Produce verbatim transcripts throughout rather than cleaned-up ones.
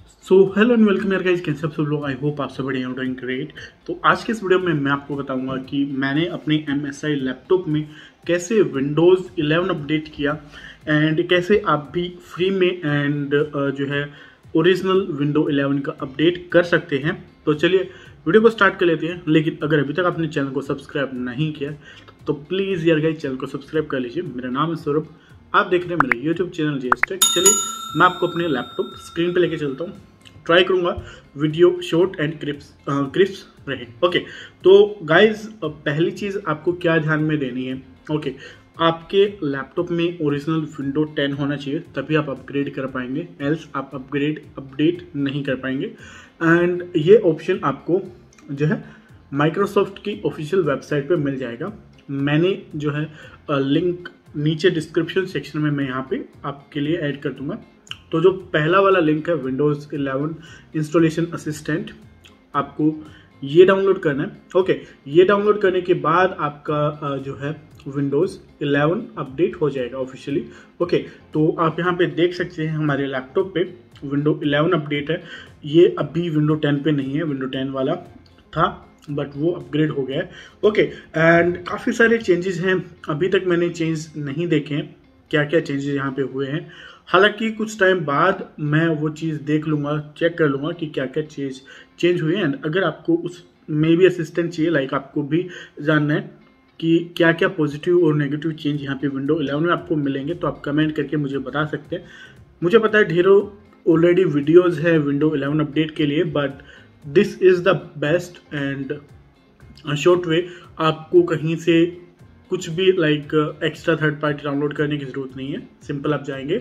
So hello and welcome यार guys, कैसे आप सब लोग। आई होप आप सब बढ़िया, डूइंग ग्रेट। तो आज के इस वीडियो में मैं आपको बताऊंगा कि मैंने अपने एम एस आई लैपटॉप में कैसे विंडोज़ इलेवन अपडेट किया एंड कैसे आप भी फ्री में एंड जो है ओरिजिनल विंडो इलेवन का अपडेट कर सकते हैं। तो चलिए वीडियो को स्टार्ट कर लेते हैं। लेकिन अगर अभी तक आपने चैनल को सब्सक्राइब नहीं किया तो प्लीज़ यार गाइस चैनल को सब्सक्राइब कर लीजिए। मेरा नाम है सौरभ, आप देख रहे हैं मेरा YouTube channel G S tech. चलिए मैं आपको अपने लैपटॉप स्क्रीन पे लेके चलता हूँ, ट्राई करूंगा video short and crisp crisp रहे। ओके तो गाइज पहली चीज़ आपको क्या ध्यान में देनी है। ओके आपके लैपटॉप में ओरिजिनल विंडो टेन होना चाहिए, तभी आप अपग्रेड कर पाएंगे, एल्स आप अपग्रेड अपडेट नहीं कर पाएंगे। एंड ये ऑप्शन आपको जो है माइक्रोसॉफ्ट की ऑफिशियल वेबसाइट पे मिल जाएगा। मैंने जो है लिंक नीचे डिस्क्रिप्शन सेक्शन में मैं यहाँ पे आपके लिए ऐड कर दूंगा। तो जो पहला वाला लिंक है विंडोज़ इलेवन इंस्टॉलेशन असिस्टेंट, आपको ये डाउनलोड करना है। ओके ये डाउनलोड करने के बाद आपका जो है विंडोज़ इलेवन अपडेट हो जाएगा ऑफिशियली। ओके तो आप यहाँ पे देख सकते हैं हमारे लैपटॉप पे विंडो इलेवन अपडेट है। ये अभी विंडो टेन पे नहीं है, विंडो टेन वाला था बट वो अपग्रेड हो गया है। ओके एंड काफ़ी सारे चेंजेस हैं, अभी तक मैंने चेंज नहीं देखे हैं क्या क्या चेंजेस यहाँ पे हुए हैं। हालांकि कुछ टाइम बाद मैं वो चीज़ देख लूँगा, चेक कर लूँगा कि क्या क्या चीज़ चेंज हुई है। एंड अगर आपको उस में भी असिस्टेंट चाहिए, लाइक आपको भी जानना है कि क्या क्या पॉजिटिव और नेगेटिव चेंज यहाँ पे विंडो इलेवन में आपको मिलेंगे, तो आप कमेंट करके मुझे बता सकते हैं। मुझे पता है ढेरों ऑलरेडी वीडियोज़ है विंडो इलेवन अपडेट के लिए, but this is the best and short way. आपको कहीं से कुछ भी like extra third party download करने की ज़रूरत नहीं है। सिंपल आप जाएंगे,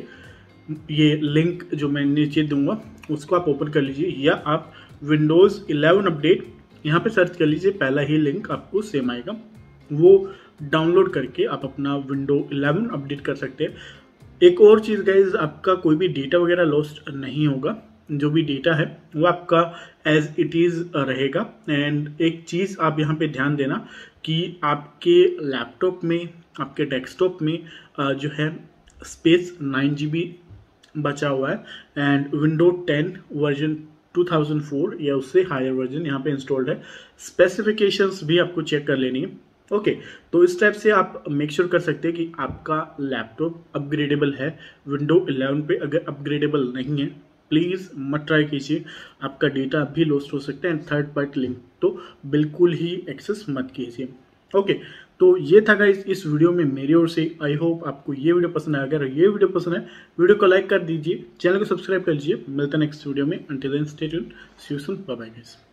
ये लिंक जो मैं नीचे दूंगा उसको आप ओपन कर लीजिए, या आप विंडोज़ इलेवन अपडेट यहाँ पे सर्च कर लीजिए, पहला ही लिंक आपको सेम आएगा, वो डाउनलोड करके आप अपना विंडो इलेवन अपडेट कर सकते हैं। एक और चीज़ गाइज, आपका कोई भी डेटा वगैरह लॉस्ट नहीं होगा, जो भी डेटा है वो आपका एज इट इज़ रहेगा। एंड एक चीज़ आप यहाँ पे ध्यान देना कि आपके लैपटॉप में, आपके डेस्कटॉप में जो है स्पेस नाइन जी बी बचा हुआ है and window ten version two thousand four या उससे हायर वर्जन यहाँ पे इंस्टॉल्ड है। स्पेसिफिकेशंस भी आपको चेक कर लेनी है। ओके okay, तो इस टाइप से आप मेक श्योर कर सकते हैं कि आपका लैपटॉप अपग्रेडेबल है विंडो इलेवन पे। अगर अपग्रेडेबल नहीं है प्लीज़ मत ट्राई कीजिए, आपका डेटा भी लॉस्ट हो सकता है। एंड थर्ड पार्टी लिंक तो बिल्कुल ही एक्सेस मत कीजिए। ओके okay, तो ये था गाइस इस वीडियो में मेरी ओर से। आई होप आपको ये वीडियो पसंद आया। अगर ये वीडियो पसंद है वीडियो को लाइक कर दीजिए, चैनल को सब्सक्राइब कर लीजिए। मिलता है नेक्स्ट वीडियो में। Until then stay tuned, see you soon, bye bye guys.